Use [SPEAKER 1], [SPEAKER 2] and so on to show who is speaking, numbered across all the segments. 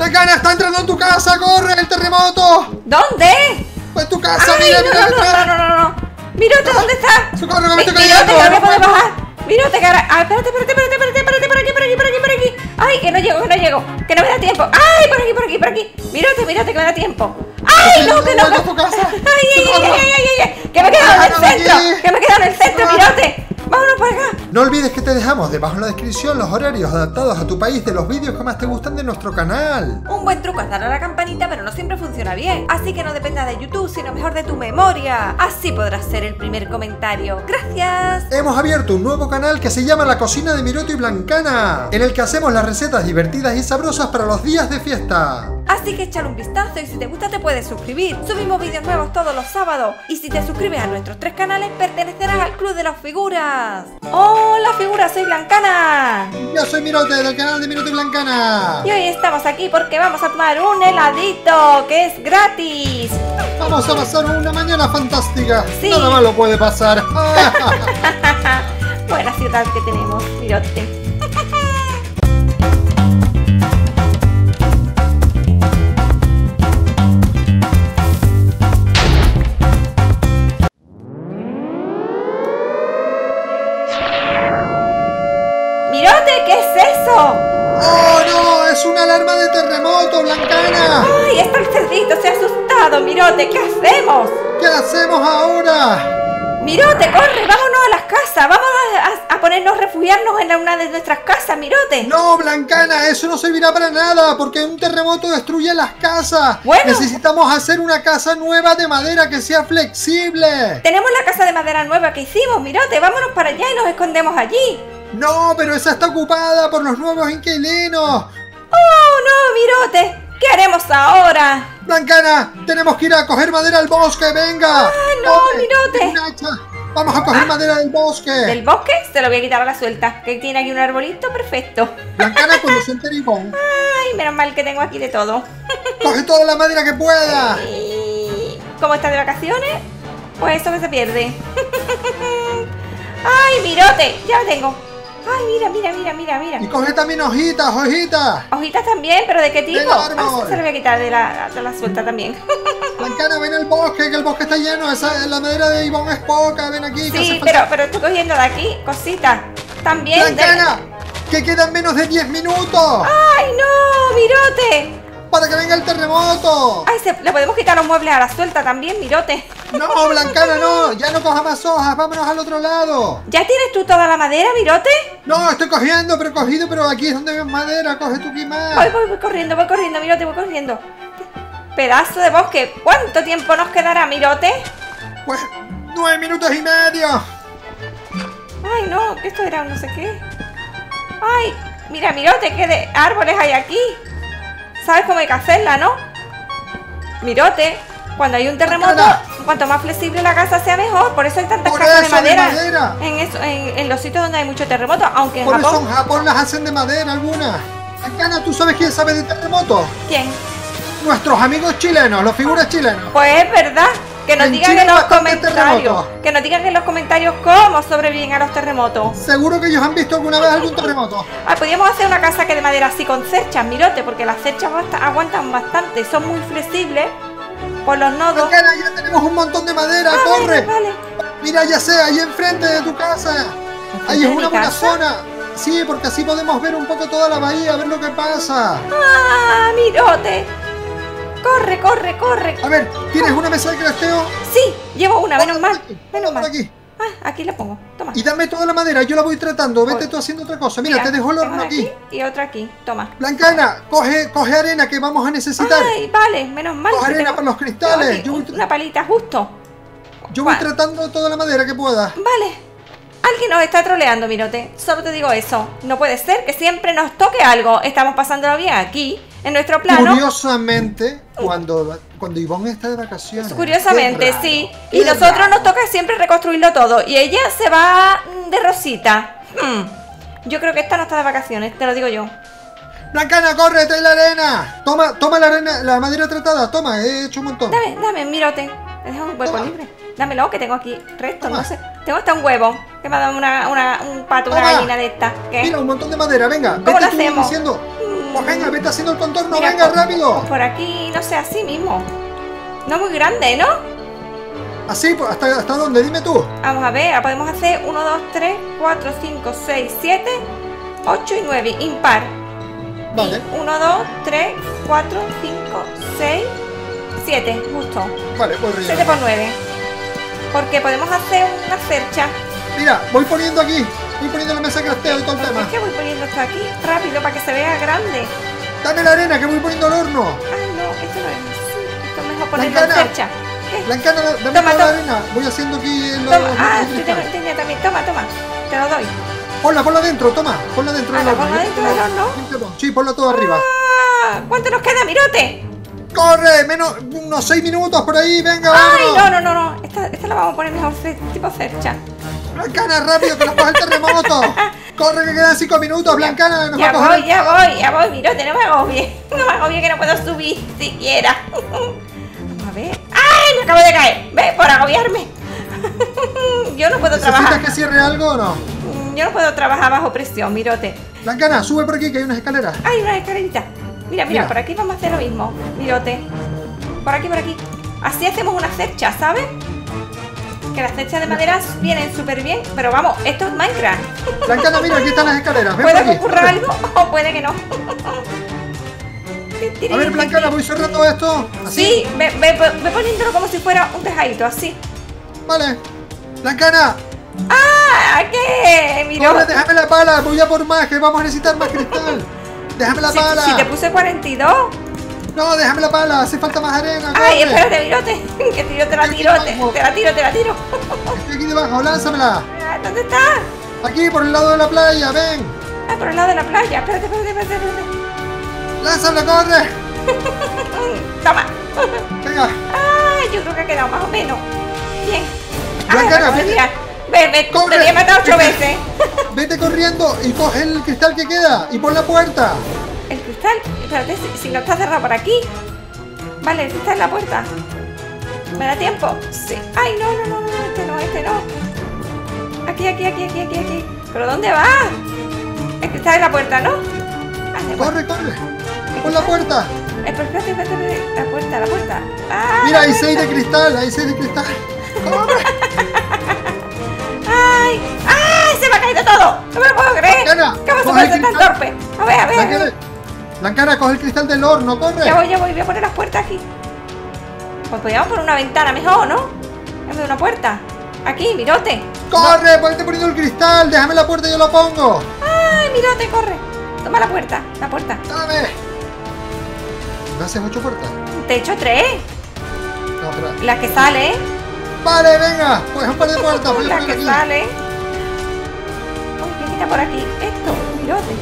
[SPEAKER 1] Blancana, está entrando en tu casa, corre, el terremoto.
[SPEAKER 2] ¿Dónde?
[SPEAKER 1] En tu casa,
[SPEAKER 2] Ay,
[SPEAKER 1] mira,
[SPEAKER 2] no. Mirote, ¿dónde está?
[SPEAKER 1] Socorro, que me estoy
[SPEAKER 2] Mirote,
[SPEAKER 1] cayendo.
[SPEAKER 2] que ahora puedo bajar. Mirote, que ahora... Ah, espérate, por aquí. Ay, que no llego. Que no me da tiempo. Ay, por aquí. Mirote, que me da tiempo. Ay, no, que no.
[SPEAKER 1] Vuelve a tu casa.
[SPEAKER 2] Ay. Que me he quedado en el centro. Mirote. Vámonos para acá.
[SPEAKER 1] No olvides que te dejamos debajo en la descripción los horarios adaptados a tu país de los vídeos que más te gustan de nuestro canal.
[SPEAKER 2] Un buen truco es darle a la campanita, pero no siempre funciona bien. Así que no dependa de YouTube, sino mejor de tu memoria. Así podrás ser el primer comentario. ¡Gracias!
[SPEAKER 1] Hemos abierto un nuevo canal que se llama La Cocina de Mirote y Blancana, en el que hacemos las recetas divertidas y sabrosas para los días de fiesta.
[SPEAKER 2] Así que échale un vistazo y si te gusta te puedes suscribir. Subimos vídeos nuevos todos los sábados. Y si te suscribes a nuestros 3 canales, pertenecerás al Club de las Figuras. ¡Hola, figuras! Soy Blancana.
[SPEAKER 1] Yo soy Mirote, del canal de Mirote y Blancana.
[SPEAKER 2] Y hoy estamos aquí porque vamos a tomar un heladito, que es gratis.
[SPEAKER 1] Vamos a pasar una mañana fantástica.
[SPEAKER 2] Sí.
[SPEAKER 1] Nada malo puede pasar.
[SPEAKER 2] Buena ciudad que tenemos, Mirote. ¡Mirote! ¿Qué es eso?
[SPEAKER 1] ¡Oh, no! ¡Es una alarma de terremoto, Blancana!
[SPEAKER 2] ¡Ay! Está el cerdito, se ha asustado, Mirote. ¿Qué hacemos?
[SPEAKER 1] ¿Qué hacemos ahora?
[SPEAKER 2] Mirote, corre, vámonos a las casas. Vamos a ponernos, refugiarnos en una de nuestras casas, Mirote.
[SPEAKER 1] No, Blancana, eso no servirá para nada, porque un terremoto destruye las casas.
[SPEAKER 2] Bueno.
[SPEAKER 1] Necesitamos hacer una casa nueva de madera que sea flexible.
[SPEAKER 2] Tenemos la casa de madera nueva que hicimos, Mirote. Vámonos para allá y nos escondemos allí.
[SPEAKER 1] No, pero esa está ocupada por los nuevos inquilinos.
[SPEAKER 2] ¡Oh, no, Mirote! ¿Qué haremos ahora?
[SPEAKER 1] Blancana, tenemos que ir a coger madera al bosque, venga.
[SPEAKER 2] ¡Ah, no,
[SPEAKER 1] Corre,
[SPEAKER 2] Mirote!
[SPEAKER 1] ten un hacha. Vamos a coger madera del bosque.
[SPEAKER 2] ¿Del bosque? Se lo voy a quitar a la suelta. Que tiene aquí un arbolito perfecto.
[SPEAKER 1] Blancana, cuando se entere Ivonne,
[SPEAKER 2] Ay, menos mal que tengo aquí de todo.
[SPEAKER 1] coge toda la madera que pueda.
[SPEAKER 2] Y... ¿Cómo estás de vacaciones? Pues eso que se pierde. ¡Ay, Mirote! Ya lo tengo. ¡Ay, mira!
[SPEAKER 1] Y coge también hojitas.
[SPEAKER 2] Hojitas también, pero ¿de qué tipo?
[SPEAKER 1] Del árbol.
[SPEAKER 2] Se lo voy a quitar de la suelta también.
[SPEAKER 1] Blancana, ven al bosque, que el bosque está lleno. La madera de Ivonne es poca, ven aquí. que
[SPEAKER 2] Sí,
[SPEAKER 1] hace falta.
[SPEAKER 2] pero estoy cogiendo de aquí cositas. También.
[SPEAKER 1] Blancana, que quedan menos de 10 minutos
[SPEAKER 2] ¡Ay, no! ¡Mirote!
[SPEAKER 1] para que venga el terremoto.
[SPEAKER 2] ¡Ay, le podemos quitar los muebles a la suelta también, Mirote!
[SPEAKER 1] No, Blancana, no, ya no coja más hojas, vámonos al otro lado.
[SPEAKER 2] ¿Ya tienes tú toda la madera, Mirote?
[SPEAKER 1] No, estoy cogiendo, pero aquí es donde ves madera, coge tú aquí más.
[SPEAKER 2] Voy corriendo, Mirote, voy corriendo. Pedazo de bosque. ¿Cuánto tiempo nos quedará, Mirote?
[SPEAKER 1] Pues 9 minutos y medio.
[SPEAKER 2] Ay, no, que esto era un no sé qué. Ay, mira, Mirote, qué de árboles hay aquí. ¿Sabes cómo hay que hacerla, no? Mirote, cuando hay un terremoto, cuanto más flexible la casa sea mejor. Por eso hay tantas casas de madera. En los sitios donde hay mucho terremoto, aunque en
[SPEAKER 1] Por eso
[SPEAKER 2] Japón...
[SPEAKER 1] en Japón las hacen de madera algunas. Blancana, ¿tú sabes quién sabe de terremotos?
[SPEAKER 2] ¿Quién?
[SPEAKER 1] Nuestros amigos chilenos, los figuras chilenos.
[SPEAKER 2] Pues es verdad. Que nos
[SPEAKER 1] En
[SPEAKER 2] digan
[SPEAKER 1] Chile
[SPEAKER 2] en los
[SPEAKER 1] bastante
[SPEAKER 2] comentarios.
[SPEAKER 1] terremoto.
[SPEAKER 2] Que nos digan en los comentarios cómo sobreviven a los terremotos.
[SPEAKER 1] Seguro que ellos han visto alguna vez algún terremoto.
[SPEAKER 2] Ah, podríamos hacer una casa que de madera así con cerchas, Mirote, porque las cerchas aguantan bastante, son muy flexibles por los nodos.
[SPEAKER 1] Blancana, ya tenemos un montón de madera, corre.
[SPEAKER 2] Vale.
[SPEAKER 1] Mira, ya sé, ahí enfrente de tu casa. Ahí es
[SPEAKER 2] de
[SPEAKER 1] una
[SPEAKER 2] mi
[SPEAKER 1] buena
[SPEAKER 2] casa?
[SPEAKER 1] zona. Sí, porque así podemos ver un poco toda la bahía, ver lo que pasa.
[SPEAKER 2] ¡Ah, Mirote! ¡Corre!
[SPEAKER 1] A ver, ¿tienes una mesa de crafteo?
[SPEAKER 2] Sí, llevo una, menos mal. Menos
[SPEAKER 1] Por
[SPEAKER 2] mal.
[SPEAKER 1] aquí.
[SPEAKER 2] Ah, aquí la pongo. Toma.
[SPEAKER 1] Y dame toda la madera, yo la voy tratando. Vete
[SPEAKER 2] Voy.
[SPEAKER 1] tú haciendo otra cosa. Mira, te dejo el
[SPEAKER 2] tengo
[SPEAKER 1] horno
[SPEAKER 2] una
[SPEAKER 1] aquí.
[SPEAKER 2] y otra aquí. Toma.
[SPEAKER 1] Blancana, coge arena que vamos a necesitar.
[SPEAKER 2] Ay, vale, menos mal.
[SPEAKER 1] Coge
[SPEAKER 2] que
[SPEAKER 1] arena
[SPEAKER 2] tengo-
[SPEAKER 1] para los cristales.
[SPEAKER 2] tengo aquí una palita justo.
[SPEAKER 1] Yo voy
[SPEAKER 2] Vale.
[SPEAKER 1] tratando toda la madera que pueda.
[SPEAKER 2] Vale. Alguien nos está troleando, Mirote. Solo te digo eso. No puede ser que siempre nos toque algo. Estamos pasándolo bien aquí, en nuestro plano.
[SPEAKER 1] Curiosamente, cuando Ivonne está de vacaciones.
[SPEAKER 2] Curiosamente,
[SPEAKER 1] Qué raro,
[SPEAKER 2] sí.
[SPEAKER 1] qué
[SPEAKER 2] Y nosotros
[SPEAKER 1] raro.
[SPEAKER 2] nos toca siempre reconstruirlo todo. Y ella se va de rosita. Yo creo que esta no está de vacaciones, te lo digo yo.
[SPEAKER 1] Blancana, corre, trae la arena. Toma la arena, la madera tratada. Toma, he hecho un montón.
[SPEAKER 2] Dame, Mirote. Me deja un huevo
[SPEAKER 1] Toma.
[SPEAKER 2] libre. Dámelo, que tengo aquí restos,
[SPEAKER 1] Toma.
[SPEAKER 2] no sé. Tengo hasta un huevo. Que me ha dado un pato, una
[SPEAKER 1] Toma.
[SPEAKER 2] gallina de estas. ¿Qué?
[SPEAKER 1] Mira, un montón de madera, venga.
[SPEAKER 2] ¿Cómo
[SPEAKER 1] vete
[SPEAKER 2] lo
[SPEAKER 1] tú
[SPEAKER 2] hacemos?
[SPEAKER 1] diciendo. Pues venga, vete haciendo el contorno,
[SPEAKER 2] Mira,
[SPEAKER 1] venga,
[SPEAKER 2] pues,
[SPEAKER 1] rápido.
[SPEAKER 2] pues por aquí, no sé, así mismo. No muy grande, ¿no?
[SPEAKER 1] Así, pues, ¿hasta dónde? Dime tú.
[SPEAKER 2] Vamos a ver, podemos hacer 1, 2, 3, 4, 5, 6, 7, 8 y 9, impar.
[SPEAKER 1] Vale.
[SPEAKER 2] 1, 2, 3, 4, 5, 6, 7, justo.
[SPEAKER 1] Vale, pues
[SPEAKER 2] 7
[SPEAKER 1] relleno.
[SPEAKER 2] por 9. Porque podemos hacer una cercha.
[SPEAKER 1] Mira, voy poniendo aquí. Voy poniendo la mesa de crafteo y todo el tema.
[SPEAKER 2] Es que voy poniendo esto aquí rápido para que se vea grande.
[SPEAKER 1] Dame la arena, que voy poniendo el horno.
[SPEAKER 2] Ay, no, esto no es así. Esto es mejor ponerlo en
[SPEAKER 1] Blancana.
[SPEAKER 2] cercha. ¿Qué?
[SPEAKER 1] Blancana, dame
[SPEAKER 2] Toma,
[SPEAKER 1] toda la
[SPEAKER 2] toma.
[SPEAKER 1] arena. Voy haciendo aquí los...
[SPEAKER 2] Toma,
[SPEAKER 1] los
[SPEAKER 2] sí,
[SPEAKER 1] cristales.
[SPEAKER 2] tenía también. Toma. Te lo doy.
[SPEAKER 1] Ponla dentro, toma. Ponla dentro del
[SPEAKER 2] ¿La
[SPEAKER 1] horno.
[SPEAKER 2] pongo dentro del horno?
[SPEAKER 1] Sí, ponla todo arriba.
[SPEAKER 2] Ah, ¿cuánto nos queda, Mirote?
[SPEAKER 1] ¡Corre! Menos unos 6 minutos por ahí, venga,
[SPEAKER 2] Ay,
[SPEAKER 1] vámonos.
[SPEAKER 2] no. Esta la vamos a poner mejor tipo cercha.
[SPEAKER 1] Blancana, rápido, que nos coge el terremoto. Corre, que quedan 5 minutos, Blancana, nos va
[SPEAKER 2] Ya
[SPEAKER 1] a coger.
[SPEAKER 2] voy, Mirote, no me agobie. No me agobie que no puedo subir siquiera. Vamos a ver. ¡Ay, me acabo de caer! Ve, por agobiarme. Yo no puedo
[SPEAKER 1] ¿Necesitas
[SPEAKER 2] trabajar.
[SPEAKER 1] que cierre algo o no?
[SPEAKER 2] Yo no puedo trabajar bajo presión, Mirote.
[SPEAKER 1] Blancana, sube por aquí, que hay unas escaleras.
[SPEAKER 2] ¡Ay, una escalerita! Mira,
[SPEAKER 1] Mira.
[SPEAKER 2] por aquí vamos a hacer lo mismo. Mirote. Por aquí. Así hacemos una cercha, ¿sabes? Que las cerchas de madera vienen súper bien. Pero vamos, esto es Minecraft.
[SPEAKER 1] Blancana, mira, aquí están las escaleras. Ven por
[SPEAKER 2] Puede que
[SPEAKER 1] aquí.
[SPEAKER 2] ocurra algo o puede que no.
[SPEAKER 1] A ver, Blancana, voy cerrando esto. Así.
[SPEAKER 2] Sí, ve poniéndolo como si fuera un tejadito, así.
[SPEAKER 1] Vale. Blancana,
[SPEAKER 2] ¡Ah! ¿Qué? Miro.
[SPEAKER 1] corre, déjame la pala. Voy a por más, que vamos a necesitar más cristal. Déjame la pala.
[SPEAKER 2] Si te puse 42.
[SPEAKER 1] No, déjame la pala. Hace falta más arena.
[SPEAKER 2] Ay,
[SPEAKER 1] corre.
[SPEAKER 2] espérate, Mirote. Que yo te la tiro. Te la tiro.
[SPEAKER 1] Estoy aquí debajo, lánzamela.
[SPEAKER 2] Ah, ¿dónde está?
[SPEAKER 1] Aquí, por el lado de la playa, ven.
[SPEAKER 2] Ah, por el lado de la playa. Espérate.
[SPEAKER 1] Lánzamela, corre.
[SPEAKER 2] Toma.
[SPEAKER 1] Venga.
[SPEAKER 2] Ay, yo creo que ha quedado más o menos. Bien. Ay,
[SPEAKER 1] Blancana,
[SPEAKER 2] me acabo de
[SPEAKER 1] vete.
[SPEAKER 2] tirar. Ve,
[SPEAKER 1] Corre.
[SPEAKER 2] te había matado 8 veces.
[SPEAKER 1] Vete corriendo y coge el cristal que queda y pon la puerta.
[SPEAKER 2] El cristal, espérate, si no está cerrado por aquí. Vale, el cristal en la puerta. ¿Me da tiempo? Sí. Ay, no, este no. Aquí. ¿Pero dónde va? El cristal en la puerta, ¿no? Ah, de
[SPEAKER 1] Corre. Pon la puerta.
[SPEAKER 2] Pero espérate. La puerta. Ah,
[SPEAKER 1] Mira,
[SPEAKER 2] la
[SPEAKER 1] hay 6 de
[SPEAKER 2] puerta.
[SPEAKER 1] cristal, Corre.
[SPEAKER 2] ¡Ay! ¡Se me ha caído todo! ¡No me lo puedo creer!
[SPEAKER 1] Blancana,
[SPEAKER 2] ¿Cómo se
[SPEAKER 1] coge
[SPEAKER 2] puede
[SPEAKER 1] el
[SPEAKER 2] ser tan
[SPEAKER 1] cristal.
[SPEAKER 2] torpe? A ver.
[SPEAKER 1] Blancana, coge el cristal del horno, corre.
[SPEAKER 2] Ya voy a poner las puertas aquí. Pues podríamos poner una ventana mejor, ¿no? En vez de una puerta. Aquí, Mirote.
[SPEAKER 1] Corre, ponte poniendo el cristal, déjame la puerta y yo lo pongo.
[SPEAKER 2] ¡Ay, Mirote, corre! Toma la puerta.
[SPEAKER 1] Dame. ¿Me haces 8 puertas?
[SPEAKER 2] Te he hecho 3.
[SPEAKER 1] No, espera.
[SPEAKER 2] La que sale.
[SPEAKER 1] Vale, venga, pues un par de puertas. Voy a
[SPEAKER 2] La
[SPEAKER 1] poner
[SPEAKER 2] que
[SPEAKER 1] aquí.
[SPEAKER 2] sale. Uy, ¿qué quita por aquí? Esto, Mirote.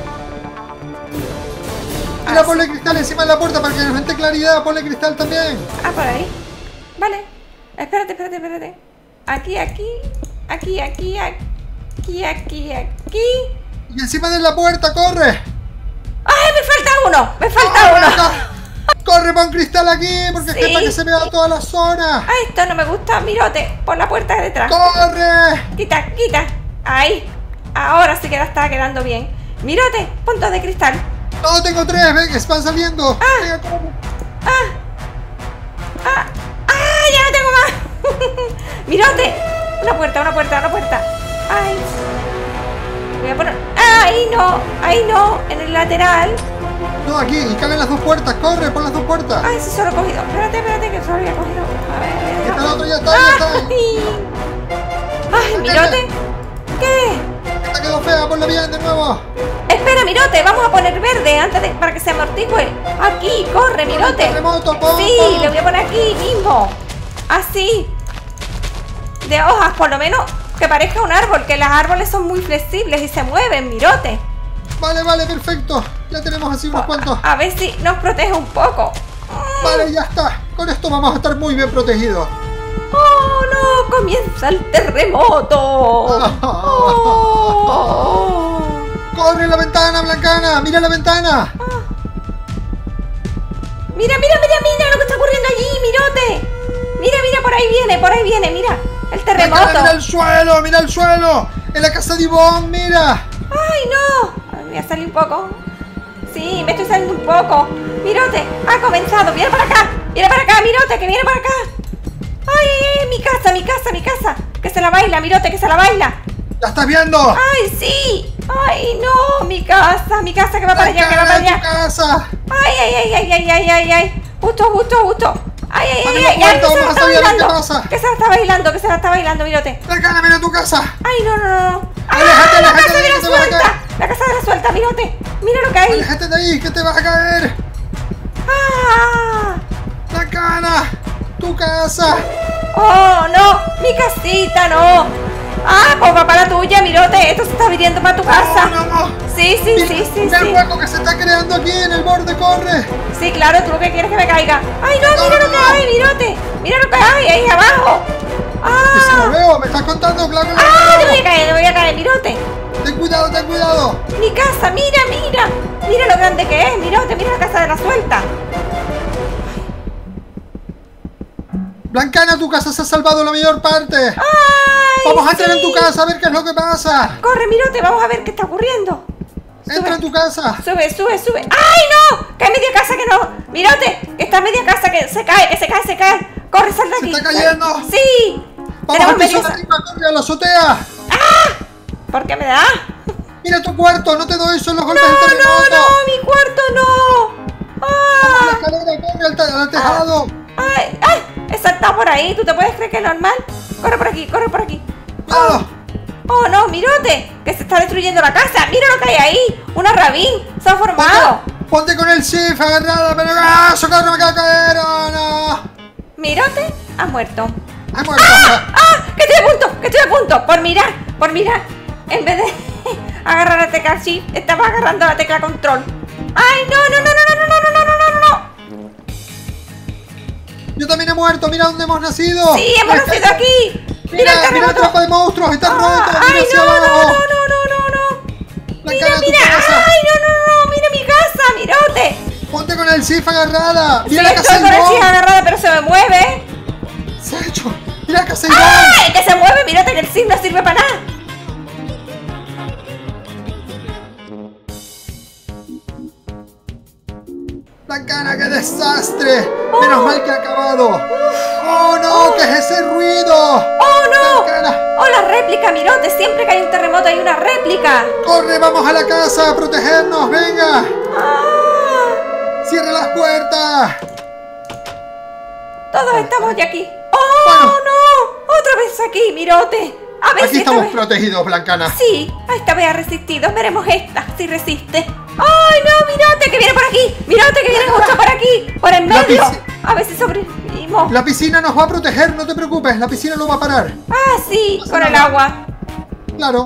[SPEAKER 1] Mira, ponle cristal encima de la puerta para que nos entre claridad. Ponle cristal también.
[SPEAKER 2] Ah, por ahí. Vale. Espérate. Aquí.
[SPEAKER 1] Y encima de la puerta, corre.
[SPEAKER 2] ¡Ay, me falta uno!
[SPEAKER 1] Corre, pon cristal aquí, porque es que
[SPEAKER 2] Sí.
[SPEAKER 1] para que se vea toda la zona.
[SPEAKER 2] ¡Ay, esto no me gusta! Mirote, por la puerta de detrás.
[SPEAKER 1] ¡Corre!
[SPEAKER 2] Quita. Ahí. Ahora sí que la está quedando bien. Mirote, punto de cristal.
[SPEAKER 1] No, tengo 3, ven, que van saliendo. Venga, corre.
[SPEAKER 2] Ya no tengo más. Mirote, una puerta. Ay. Voy a poner. Ahí no, en el lateral.
[SPEAKER 1] No, aquí, y caben las 2 puertas, corre, pon las 2 puertas.
[SPEAKER 2] Ay, sí, solo he cogido. Espérate, que solo había cogido. A ver.
[SPEAKER 1] Está el otro, ya está.
[SPEAKER 2] Ay, Mirote. ¿Qué?
[SPEAKER 1] Esta quedó fea, ponla bien de nuevo.
[SPEAKER 2] Espera, Mirote, vamos a poner verde para que se amortigüe. Aquí, corre, Mirote.
[SPEAKER 1] Terremoto, pon,
[SPEAKER 2] Sí,
[SPEAKER 1] pon.
[SPEAKER 2] le voy a poner aquí mismo. Así. De hojas, por lo menos que parezca un árbol, que los árboles son muy flexibles y se mueven, Mirote.
[SPEAKER 1] Vale, perfecto. Ya tenemos así unos cuantos.
[SPEAKER 2] A ver si nos protege un poco.
[SPEAKER 1] Vale, ya está. Con esto vamos a estar muy bien protegidos.
[SPEAKER 2] ¡Oh, no! ¡Comienza el terremoto! ¡Oh!
[SPEAKER 1] ¡Corre la ventana, Blancana! ¡Mira la ventana!
[SPEAKER 2] Mira lo que está ocurriendo allí, Mirote. Mira, por ahí viene, mira. El terremoto.
[SPEAKER 1] Blancana, mira el suelo. En la casa de Ivonne, mira.
[SPEAKER 2] ¡Ay, no! A ver, voy a salir un poco. Sí, me estoy saliendo un poco. Mirote, ha comenzado. Viene para acá, Mirote, que viene para acá. Ay, mi casa, mi casa, mi casa. Que se la baila, Mirote, que se la baila.
[SPEAKER 1] ¿La estás viendo?
[SPEAKER 2] Ay, sí. Ay, no, mi casa, que va para allá, que va para allá.
[SPEAKER 1] ¡Tu casa!
[SPEAKER 2] Ay, ay, ay, ay, ay, ay, ay, ay. Justo. Ay, ay, ay, ay,
[SPEAKER 1] Cuarto,
[SPEAKER 2] que se la
[SPEAKER 1] vamos a
[SPEAKER 2] está
[SPEAKER 1] saber qué
[SPEAKER 2] bailando.
[SPEAKER 1] pasa.
[SPEAKER 2] Que se la está bailando, Mirote.
[SPEAKER 1] Blancana, mira tu casa.
[SPEAKER 2] Ay, no.
[SPEAKER 1] Aléjate,
[SPEAKER 2] La
[SPEAKER 1] aléjate,
[SPEAKER 2] casa de
[SPEAKER 1] que
[SPEAKER 2] la
[SPEAKER 1] te vas a
[SPEAKER 2] suelta.
[SPEAKER 1] caer.
[SPEAKER 2] La casa de la suelta, Mirote. Mira lo que hay.
[SPEAKER 1] Aléjate de ahí, que te vas a caer.
[SPEAKER 2] Ah.
[SPEAKER 1] Blancana, tu casa.
[SPEAKER 2] Oh, no, mi casita, no. Ah, pues va para la tuya, Mirote. Esto se está viniendo para tu casa.
[SPEAKER 1] No.
[SPEAKER 2] Sí.
[SPEAKER 1] Mira el hueco que se está creando aquí en el borde, corre.
[SPEAKER 2] Sí, claro, tú lo que quieres es que me caiga. Ay, no, mira lo que hay, Mirote. Mira lo que hay ahí abajo.
[SPEAKER 1] Que si lo veo, me estás contando, Blancana.
[SPEAKER 2] Ah, me voy a caer, Mirote.
[SPEAKER 1] Ten cuidado.
[SPEAKER 2] Mi casa, mira. Mira lo grande que es, Mirote. Mira la casa de la suelta.
[SPEAKER 1] Blancana, tu casa se ha salvado la mayor parte.
[SPEAKER 2] Ay,
[SPEAKER 1] Vamos a entrar
[SPEAKER 2] sí.
[SPEAKER 1] en tu casa a ver qué es lo que pasa.
[SPEAKER 2] Corre, Mirote, vamos a ver qué está ocurriendo.
[SPEAKER 1] Entra en tu casa.
[SPEAKER 2] Sube. ¡Ay, no! Que hay media casa que no. Mirote, que está media casa que se cae. Corre, sal de
[SPEAKER 1] Se
[SPEAKER 2] aquí.
[SPEAKER 1] está cayendo.
[SPEAKER 2] Sí.
[SPEAKER 1] Vamos al piso
[SPEAKER 2] media
[SPEAKER 1] de arriba, corre a la azotea.
[SPEAKER 2] ¿Por qué me da?
[SPEAKER 1] Mira tu cuarto, no te doy, son los golpes del
[SPEAKER 2] No,
[SPEAKER 1] terremoto.
[SPEAKER 2] mi cuarto no.
[SPEAKER 1] Vamos a la
[SPEAKER 2] Ah,
[SPEAKER 1] escalera, corre al tejado.
[SPEAKER 2] ay, he saltado por ahí. ¿Tú te puedes creer que es normal? Corre por aquí.
[SPEAKER 1] Cuidado.
[SPEAKER 2] Oh, no, Mirote, que se está destruyendo la casa. Mira lo que hay ahí. Una rabín. Se ha formado.
[SPEAKER 1] Ponte con el shift agarrada, pero socorro, me acabo de caer. Oh, no.
[SPEAKER 2] Mirote ha muerto.
[SPEAKER 1] Ha muerto.
[SPEAKER 2] Que estoy a punto. Por mirar. En vez de agarrar la tecla shift, estaba agarrando la tecla control. Ay, no.
[SPEAKER 1] Yo también he muerto, mira dónde hemos nacido.
[SPEAKER 2] Sí, hemos nacido aquí.
[SPEAKER 1] Mira
[SPEAKER 2] el
[SPEAKER 1] la
[SPEAKER 2] terremoto.
[SPEAKER 1] trampa de monstruos, está roto.
[SPEAKER 2] Ay,
[SPEAKER 1] Mira hacia
[SPEAKER 2] no.
[SPEAKER 1] abajo.
[SPEAKER 2] Mira.
[SPEAKER 1] Tu casa.
[SPEAKER 2] Ay, no. Mira mi casa, Mirote.
[SPEAKER 1] Ponte con el shift agarrada.
[SPEAKER 2] Sí,
[SPEAKER 1] Mira la casa
[SPEAKER 2] estoy
[SPEAKER 1] de
[SPEAKER 2] con el
[SPEAKER 1] Ivonne.
[SPEAKER 2] shift agarrada, pero se me mueve.
[SPEAKER 1] Se ha hecho. Mira la casa de Ivonne.
[SPEAKER 2] ¡Ay! Que se mueve, Mirote, que el shift no sirve para nada.
[SPEAKER 1] Blancana, qué desastre. Menos mal que ha acabado. Oh no, ¿qué es ese ruido?
[SPEAKER 2] ¡Oh, no!
[SPEAKER 1] Blancana,
[SPEAKER 2] ¡Oh, la réplica, Mirote! Siempre que hay un terremoto hay una réplica.
[SPEAKER 1] corre, vamos a la casa a protegernos, venga.
[SPEAKER 2] ¡Ah!
[SPEAKER 1] Cierra las puertas.
[SPEAKER 2] Todos estamos ya aquí. ¡Oh,
[SPEAKER 1] Bueno.
[SPEAKER 2] no! Otra vez aquí, Mirote. A ver
[SPEAKER 1] Aquí
[SPEAKER 2] si esta
[SPEAKER 1] estamos
[SPEAKER 2] vez...
[SPEAKER 1] protegidos, Blancana.
[SPEAKER 2] Sí, esta vez ha resistido. Veremos esta, si resiste. ¡Ay, no! Mirote, que viene por aquí. Mirote, que viene justo por aquí. Por en
[SPEAKER 1] La
[SPEAKER 2] medio.
[SPEAKER 1] pisci-
[SPEAKER 2] A ver si sobrevivimos.
[SPEAKER 1] La piscina nos va a proteger, no te preocupes, la piscina no va a parar.
[SPEAKER 2] Ah, sí,
[SPEAKER 1] pasa
[SPEAKER 2] con el
[SPEAKER 1] nada.
[SPEAKER 2] agua.
[SPEAKER 1] Claro.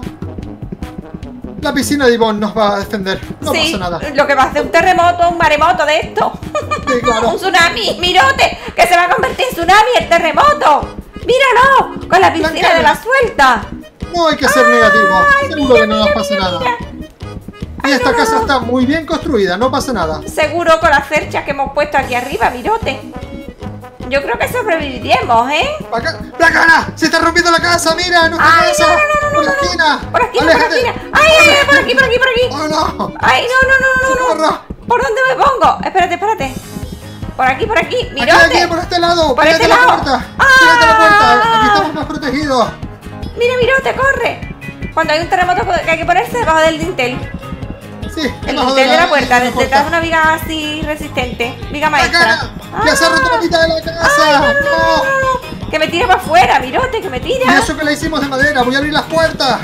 [SPEAKER 1] La piscina de Ivonne nos va a defender. No
[SPEAKER 2] Sí,
[SPEAKER 1] pasa nada.
[SPEAKER 2] lo que va a hacer un terremoto, un maremoto de esto.
[SPEAKER 1] Sí, claro.
[SPEAKER 2] Un tsunami, Mirote, que se va a convertir en tsunami el terremoto. Míralo, con la piscina
[SPEAKER 1] Blancana.
[SPEAKER 2] de la suelta.
[SPEAKER 1] No hay que ser negativo.
[SPEAKER 2] Ay,
[SPEAKER 1] Seguro que no nos pasa nada.
[SPEAKER 2] mira.
[SPEAKER 1] Y esta casa está muy bien construida, no pasa nada.
[SPEAKER 2] Seguro con las cerchas que hemos puesto aquí arriba, Mirote. Yo creo que sobreviviremos, ¿eh?
[SPEAKER 1] ¡Blancana! ¡Se está rompiendo la casa! ¡Mira! ¡Nuestra
[SPEAKER 2] Ay,
[SPEAKER 1] casa!
[SPEAKER 2] no,
[SPEAKER 1] ¡Por la esquina!
[SPEAKER 2] Por aquí, por
[SPEAKER 1] ¡Aléjate!
[SPEAKER 2] aquí. Ay, por aquí.
[SPEAKER 1] ¡Oh, no!
[SPEAKER 2] Ay, no.
[SPEAKER 1] ¡Socorro!
[SPEAKER 2] ¿Por dónde me pongo? Espérate. Por aquí, Mirote.
[SPEAKER 1] Aquí, por este lado.
[SPEAKER 2] Por
[SPEAKER 1] Pégate
[SPEAKER 2] este
[SPEAKER 1] a la
[SPEAKER 2] lado.
[SPEAKER 1] puerta.
[SPEAKER 2] Ah.
[SPEAKER 1] Pégate a la puerta. Aquí estamos más protegidos.
[SPEAKER 2] Mira, Mirote, corre. Cuando hay un terremoto que hay que ponerse debajo del dintel.
[SPEAKER 1] Sí,
[SPEAKER 2] El
[SPEAKER 1] debajo
[SPEAKER 2] dintel de la puerta,
[SPEAKER 1] de la
[SPEAKER 2] detrás de una viga así resistente. Viga maestra.
[SPEAKER 1] ¡Blancana! ¡Ya se ha roto la mitad de la casa! ¡No!
[SPEAKER 2] Que me tira para afuera, Mirote, que me
[SPEAKER 1] Y
[SPEAKER 2] tira.
[SPEAKER 1] eso que la hicimos de madera. Voy a abrir las puertas.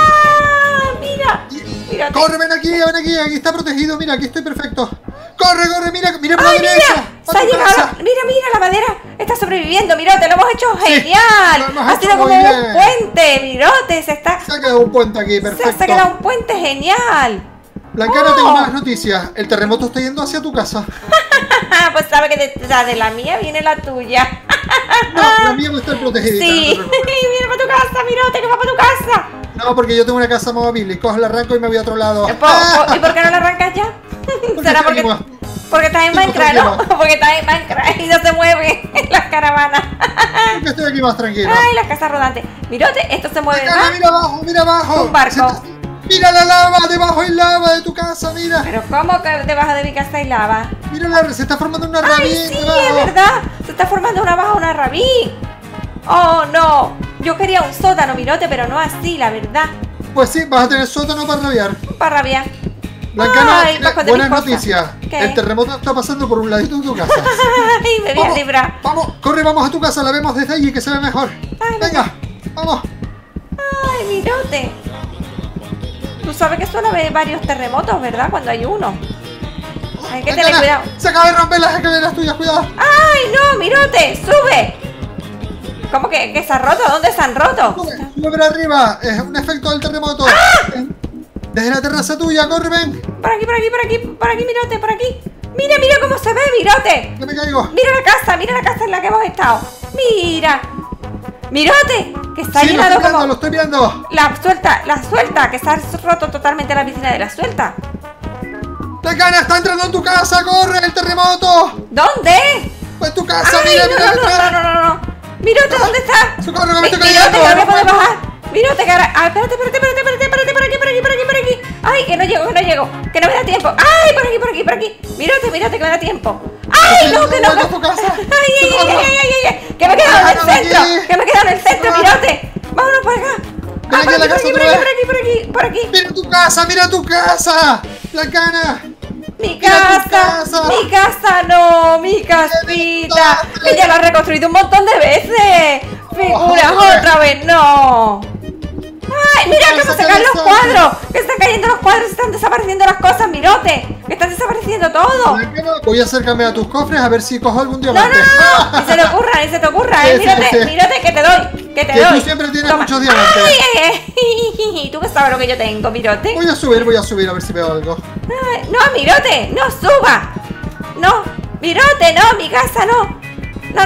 [SPEAKER 2] Mira. Mirote.
[SPEAKER 1] ¡Corre, ven aquí! Aquí está protegido. Mira, aquí estoy perfecto. ¡Corre! ¡Mira por la
[SPEAKER 2] ¡Ay,
[SPEAKER 1] derecha!
[SPEAKER 2] mira!
[SPEAKER 1] ¡A
[SPEAKER 2] Se ha
[SPEAKER 1] tu
[SPEAKER 2] llegado.
[SPEAKER 1] casa!
[SPEAKER 2] Mira, la madera está sobreviviendo, Mirote. Lo hemos hecho
[SPEAKER 1] Sí,
[SPEAKER 2] genial.
[SPEAKER 1] lo hemos
[SPEAKER 2] Ha
[SPEAKER 1] hecho
[SPEAKER 2] sido como
[SPEAKER 1] muy
[SPEAKER 2] un
[SPEAKER 1] bien.
[SPEAKER 2] puente, Mirote. Se
[SPEAKER 1] Se ha quedado un puente aquí, perfecto.
[SPEAKER 2] ha quedado un puente genial.
[SPEAKER 1] Blancana,
[SPEAKER 2] Oh.
[SPEAKER 1] tengo malas noticias. El terremoto está yendo hacia tu casa.
[SPEAKER 2] Pues sabe que detrás de la mía viene la tuya.
[SPEAKER 1] No, la mía va a estar protegidita.
[SPEAKER 2] Sí,
[SPEAKER 1] No te preocupes.
[SPEAKER 2] viene para tu casa, Mirote, que va para tu casa.
[SPEAKER 1] No, porque yo tengo una casa móvil y cojo el arranco y me voy a otro lado.
[SPEAKER 2] ¿Y por qué no la arrancas ya? ¿Será
[SPEAKER 1] estoy
[SPEAKER 2] porque,
[SPEAKER 1] aquí,
[SPEAKER 2] porque estás en
[SPEAKER 1] Estoy
[SPEAKER 2] Minecraft, no?
[SPEAKER 1] tranquilo.
[SPEAKER 2] Porque estás en Minecraft y no se mueve las caravanas.
[SPEAKER 1] Porque estoy aquí más tranquilo.
[SPEAKER 2] Ay, las casas rodantes. Mirote, esto se mueve
[SPEAKER 1] Blancana,
[SPEAKER 2] más.
[SPEAKER 1] mira abajo.
[SPEAKER 2] Un barco.
[SPEAKER 1] ¡Mira la lava! ¡Debajo hay lava de tu casa! ¡Mira!
[SPEAKER 2] Pero ¿cómo que debajo de mi casa hay lava?
[SPEAKER 1] ¡Mira! Se está formando una
[SPEAKER 2] ¡Ay,
[SPEAKER 1] rabín
[SPEAKER 2] sí,
[SPEAKER 1] debajo.
[SPEAKER 2] es verdad! Se está formando una rabí. ¡Oh, no! Yo quería un sótano, Mirote, pero no así, la verdad.
[SPEAKER 1] Pues sí, vas a tener sótano para rabiar.
[SPEAKER 2] Para rabiar.
[SPEAKER 1] Blancana,
[SPEAKER 2] Ay, para esconder
[SPEAKER 1] buenas
[SPEAKER 2] mis cosas.
[SPEAKER 1] noticias.
[SPEAKER 2] ¿Qué?
[SPEAKER 1] El terremoto está pasando por un ladito de tu casa.
[SPEAKER 2] ¡Ay, me voy a librar!
[SPEAKER 1] Vamos, corre, vamos a tu casa, la vemos desde allí que se ve mejor.
[SPEAKER 2] Ay,
[SPEAKER 1] Venga, vamos.
[SPEAKER 2] ¡Ay, Mirote! Tú sabes que suele haber varios terremotos, ¿verdad? Cuando hay uno. Hay que tener
[SPEAKER 1] Blancana,
[SPEAKER 2] cuidado.
[SPEAKER 1] se acaba de romper las escaleras tuyas, cuidado.
[SPEAKER 2] ¡Ay, no, Mirote! ¡Sube! ¿Cómo que se ha roto? ¿Dónde se han roto?
[SPEAKER 1] Sube para arriba, es un efecto del terremoto. Desde la terraza tuya, corre, ven.
[SPEAKER 2] Por aquí, Mirote, por aquí. Mira, mira cómo se ve, Mirote.
[SPEAKER 1] Que me caigo.
[SPEAKER 2] Mira la casa en la que hemos estado. Mira. Mirote, que está
[SPEAKER 1] Sí, lo
[SPEAKER 2] llenado
[SPEAKER 1] estoy viendo,
[SPEAKER 2] como...
[SPEAKER 1] lo estoy viendo.
[SPEAKER 2] La suelta, que se ha roto totalmente la piscina de la suelta.
[SPEAKER 1] Blancana, está entrando en tu casa, corre, el terremoto.
[SPEAKER 2] ¿Dónde?
[SPEAKER 1] Pues tu casa,
[SPEAKER 2] Ay,
[SPEAKER 1] mira, mira.
[SPEAKER 2] no. Mirote, ¿dónde está?
[SPEAKER 1] Socorro, que me estoy
[SPEAKER 2] Mirote, que
[SPEAKER 1] cayendo.
[SPEAKER 2] no puedo bajar. Mirote, que ahora... Ah, espérate, por aquí. Ay, que no llego. Que no me da tiempo. Ay, por aquí. Mirote, que me da tiempo. Ay, no, que no.
[SPEAKER 1] Vuelve a tu casa.
[SPEAKER 2] Ay. Que me he quedado en el centro. Mirote. Vámonos para acá.
[SPEAKER 1] Ven aquí a la casa otra vez.
[SPEAKER 2] Por aquí.
[SPEAKER 1] Mira tu casa. Blancana.
[SPEAKER 2] Mi
[SPEAKER 1] Mira tu
[SPEAKER 2] casa, no, mi casita. Ella la ha reconstruido un montón de veces. Figuras, otra vez, no. Ay, mira cómo se caen los cuadros. Que están cayendo los cuadros, están desapareciendo las cosas, Mirote. Que están desapareciendo todo.
[SPEAKER 1] Blancana, voy a acercarme a tus cofres a ver si cojo algún
[SPEAKER 2] No,
[SPEAKER 1] diamante.
[SPEAKER 2] ni se te ocurra,
[SPEAKER 1] Sí,
[SPEAKER 2] Mirote,
[SPEAKER 1] sí.
[SPEAKER 2] Mirote, que te doy. Que
[SPEAKER 1] tú siempre tienes muchos diamantes.
[SPEAKER 2] Ay, tú que sabes lo que yo tengo, Mirote.
[SPEAKER 1] Voy a subir a ver si veo algo.
[SPEAKER 2] Ay, no, Mirote, no suba. No, Mirote, no, mi casa no. No.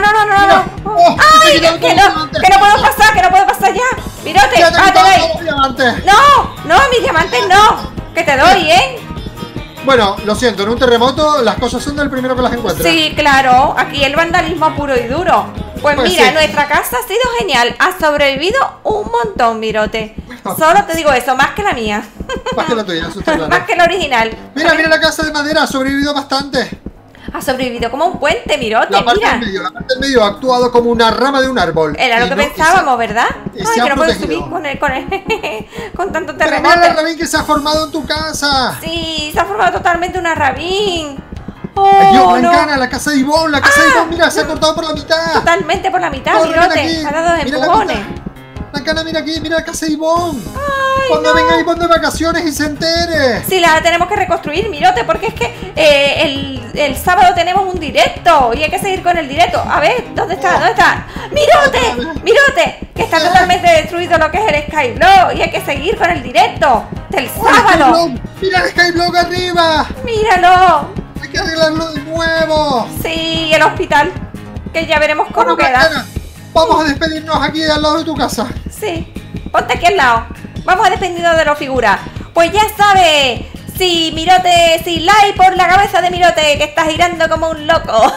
[SPEAKER 2] Ay,
[SPEAKER 1] te
[SPEAKER 2] que no puedo pasar ya. Mirote,
[SPEAKER 1] Ya te he
[SPEAKER 2] te
[SPEAKER 1] quitado
[SPEAKER 2] doy.
[SPEAKER 1] todos los diamantes.
[SPEAKER 2] No, mis diamantes no. Que te doy, ¿eh?
[SPEAKER 1] Bueno, lo siento, en un terremoto las cosas son del primero que las encuentra.
[SPEAKER 2] Sí, claro, aquí el vandalismo puro y duro. Pues mira,
[SPEAKER 1] sí.
[SPEAKER 2] nuestra casa ha sido genial. Ha sobrevivido un montón, Mirote. Solo te digo eso, más que la mía.
[SPEAKER 1] Más que la tuya, eso está claro.
[SPEAKER 2] Más que la original.
[SPEAKER 1] Mira la casa de madera, ha sobrevivido bastante.
[SPEAKER 2] Ha sobrevivido como un puente, Mirote,
[SPEAKER 1] La parte
[SPEAKER 2] mira.
[SPEAKER 1] la parte del medio ha actuado como una rama de un árbol.
[SPEAKER 2] Era lo
[SPEAKER 1] Y
[SPEAKER 2] que
[SPEAKER 1] no-
[SPEAKER 2] pensábamos, ¿verdad?
[SPEAKER 1] y
[SPEAKER 2] Ay,
[SPEAKER 1] se ha
[SPEAKER 2] que no puedo
[SPEAKER 1] protegido.
[SPEAKER 2] subir con tanto
[SPEAKER 1] Pero
[SPEAKER 2] terremoto.
[SPEAKER 1] mira la rabín que se ha formado en tu casa.
[SPEAKER 2] Sí, se ha formado totalmente una rabín.
[SPEAKER 1] Ay, Dios,
[SPEAKER 2] Oh, no.
[SPEAKER 1] Blancana, la casa de Ivonne, mira, se ha cortado por la mitad.
[SPEAKER 2] Totalmente por la mitad,
[SPEAKER 1] Corre, ven
[SPEAKER 2] Mirote.
[SPEAKER 1] aquí.
[SPEAKER 2] Ha dado
[SPEAKER 1] Mira la
[SPEAKER 2] empujones.
[SPEAKER 1] mitad. Blancana, mira aquí, mira la casa de Ivonne.
[SPEAKER 2] Ay,
[SPEAKER 1] Cuando
[SPEAKER 2] no.
[SPEAKER 1] venga Ivonne de vacaciones y se entere.
[SPEAKER 2] Sí, la tenemos que reconstruir, Mirote, porque es que el sábado tenemos un directo y hay que seguir con el directo. A ver, ¿dónde está? ¿Dónde está? ¡Mirote! Que está totalmente destruido lo que es el Skyblock y hay que seguir con el directo del sábado.
[SPEAKER 1] Skyblock. Mira el Skyblock arriba.
[SPEAKER 2] ¡Míralo!
[SPEAKER 1] Hay que arreglarlo de nuevo.
[SPEAKER 2] Sí, el hospital, que ya veremos cómo
[SPEAKER 1] Bueno,
[SPEAKER 2] queda.
[SPEAKER 1] Blancana, vamos a despedirnos aquí al lado de tu casa.
[SPEAKER 2] Sí, ponte aquí al lado. Vamos a despedirnos de los figuras. Pues ya sabes, si Mirote, si like por la cabeza de Mirote, que está girando como un loco.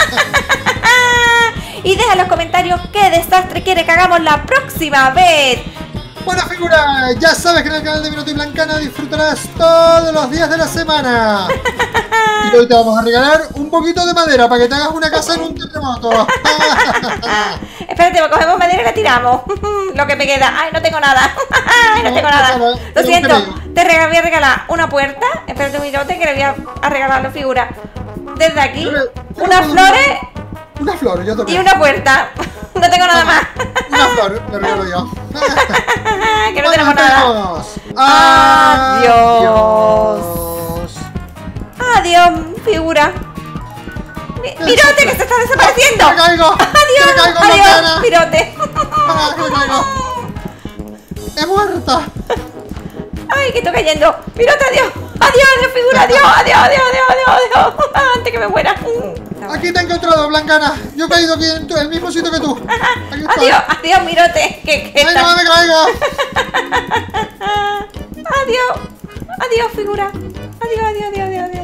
[SPEAKER 2] Y deja en los comentarios qué desastre quiere que hagamos la próxima vez.
[SPEAKER 1] Buena figura, ya sabes que en el canal de Mirote y Blancana disfrutarás todos los días de la semana. Y hoy te vamos a regalar un poquito de madera para que te hagas una casa en un terremoto.
[SPEAKER 2] Espérate, cogemos madera y la tiramos. Lo que me queda. Ay, no tengo nada. Ay, no tengo nada. Lo siento. Te voy a regalar una puerta. Espérate un minuto que le voy a regalar la figura. Desde aquí. Unas flores
[SPEAKER 1] Una flor, yo
[SPEAKER 2] y
[SPEAKER 1] también.
[SPEAKER 2] una puerta. No tengo nada más.
[SPEAKER 1] Una flor, le regalo yo.
[SPEAKER 2] Que no tenemos nada.
[SPEAKER 1] Adiós.
[SPEAKER 2] Adiós, figura. Mirote, que se está desapareciendo.
[SPEAKER 1] ¡Me caigo! ¡Me caigo,
[SPEAKER 2] Adiós,
[SPEAKER 1] Blancana!
[SPEAKER 2] Mirote.
[SPEAKER 1] ¡Ah, me caigo! ¡He muerta!
[SPEAKER 2] Ay, que estoy cayendo. Mirote, adiós. Adiós, figura. Adiós. Antes que me muera.
[SPEAKER 1] Aquí te he encontrado, Blancana. Yo he caído aquí en el mismo sitio que tú. Aquí estoy.
[SPEAKER 2] Adiós, Mirote. Que
[SPEAKER 1] ¡Ay, no me caigo!
[SPEAKER 2] Adiós, figura. Adiós.